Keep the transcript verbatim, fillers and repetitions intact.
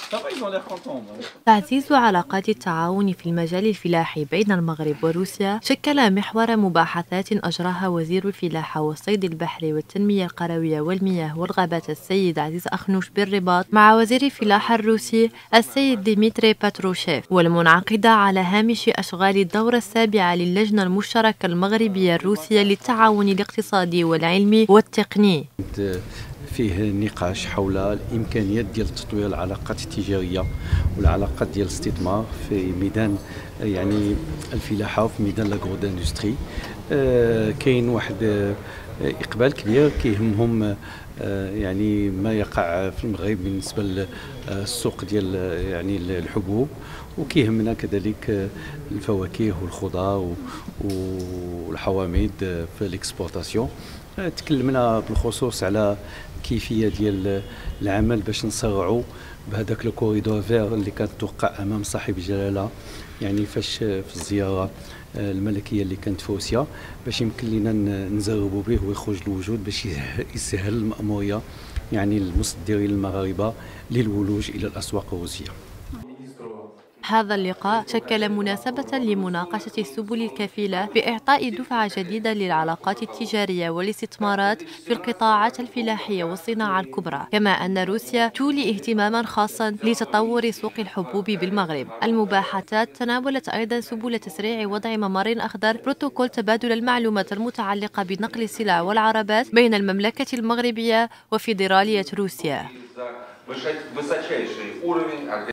تعزيز علاقات التعاون في المجال الفلاحي بين المغرب وروسيا شكل محور مباحثات أجراها وزير الفلاحة والصيد البحري والتنمية القروية والمياه والغابات السيد عزيز أخنوش بالرباط مع وزير الفلاحة الروسي السيد ديمتري باتروشيف، والمنعقدة على هامش أشغال الدورة السابعة للجنة المشتركة المغربية الروسية للتعاون الاقتصادي والعلمي والتقني. فيه نقاش حول الامكانيات ديال تطوير العلاقات التجاريه والعلاقات ديال الاستثمار في ميدان يعني الفلاحه وفي ميدان لاغرو اندستري. آه كاين واحد آه اقبال كبير كيهمهم آه يعني ما يقع في المغرب بالنسبه للسوق ديال يعني الحبوب، وكيهمنا كذلك الفواكه والخضار والحوامض في الاكسبورتاسيون. تكلمنا بالخصوص على كيفيه ديال العمل باش نسرعوا بهذاك لو كوريدور فير اللي كانت توقع امام صاحب الجلاله يعني فاش في الزياره الملكيه اللي كانت في روسيا، باش يمكن لنا نزربوا به ويخرج للوجود باش يسهل المأموريه يعني المصدرين المغاربه للولوج الى الاسواق الروسيه. هذا اللقاء شكل مناسبة لمناقشة السبل الكفيلة بإعطاء دفعة جديدة للعلاقات التجارية والاستثمارات في القطاعات الفلاحية والصناعة الكبرى، كما أن روسيا تولي اهتماما خاصا لتطور سوق الحبوب بالمغرب. المباحثات تناولت أيضا سبل تسريع وضع ممر أخضر، بروتوكول تبادل المعلومات المتعلقة بنقل السلع والعربات بين المملكة المغربية وفيدرالية روسيا.